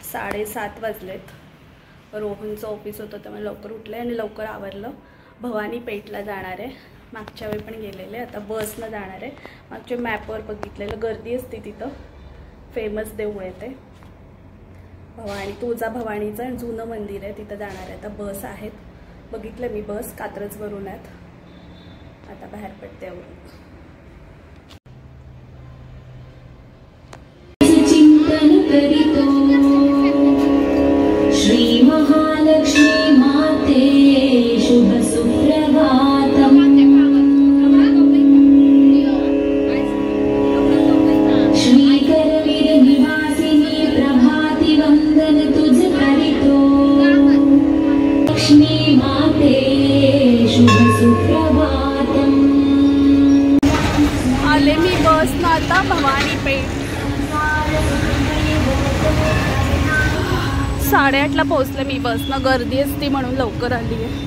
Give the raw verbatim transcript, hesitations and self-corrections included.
साडेसात वाजलेत. रोहनचं ऑफिस होतं त्यामुळे लवकर उठले आणि लवकर आवरलं. भवानी पेठला जाणार आहे. मागच्या वेळी पण गेलेले, आता बसनं जाणार आहे. मागच्या मॅपवर बघितलेलं गर्दी असते तिथं. फेमस देऊळ आहे ते भवानी, तुळजा भवानीचं जुनं मंदिर आहे, तिथं जाणार आहे. आता बस आहेत, बघितलं मी बस कात्रजवरून आहेत. आता बाहेर पडते आवरून. श्री महालक्ष्मी माते शुभ सुप्रभातम. श्री करवीर निवासिनी प्रभाती वंदन तुझ करितो. लक्ष्मी माते शुभ सुप्रभातम. आले मी बस ना आता भवानी पेठ. साडेआठला पोहोचले मी बसनं, गर्दी असती म्हणून लवकर आली आहे.